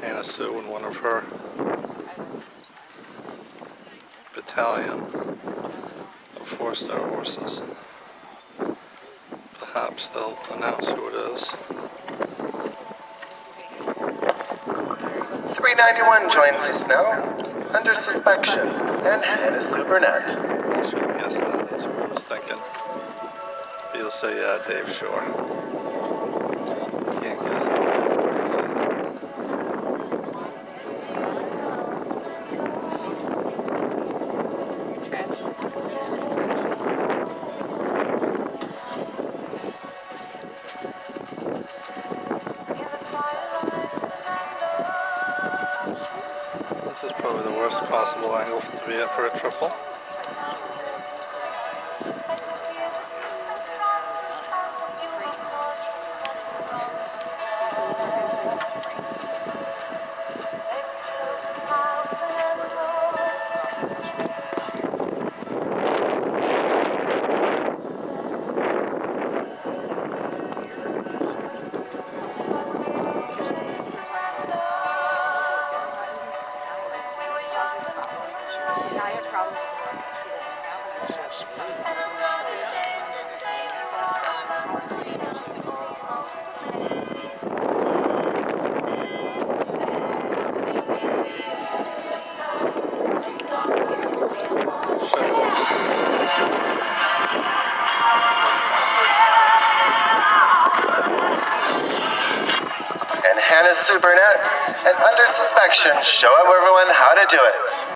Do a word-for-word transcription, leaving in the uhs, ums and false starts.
Hannah Sue and one of her battalion of four-star horses. Perhaps they'll announce who it is. three ninety-one joins us now, Under Suspection, and Hannah Sue Burnett. I should have guessed that, that's what I was thinking. But you'll say, yeah, Dave Shore. Can't guess it, what he said. This is probably the worst possible angle to be in for a triple. And Hannah Sue Burnett, and Under Suspection show everyone how to do it.